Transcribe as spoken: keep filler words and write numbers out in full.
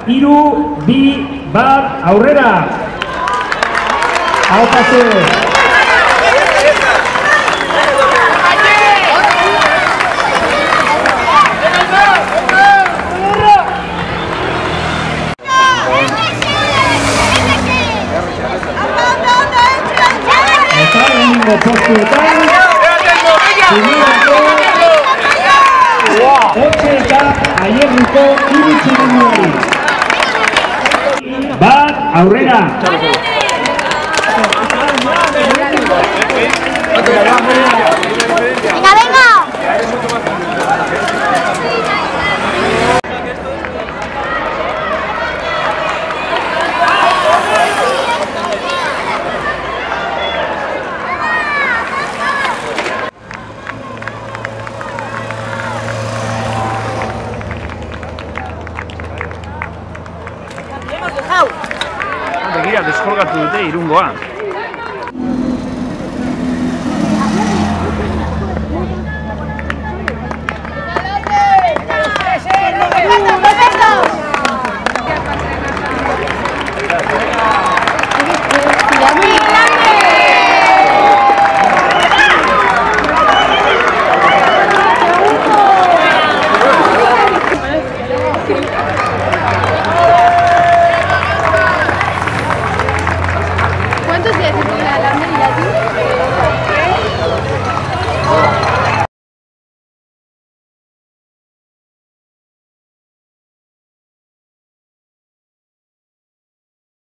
Hiru, bi, bat, aurrera! Hau pase! Eta lehenengo postuetan, Otxe eta Aierriko irutximenduari. Bat, aurrera! ¡Venga, venga! Begira, deskolgatu dute Irungoa.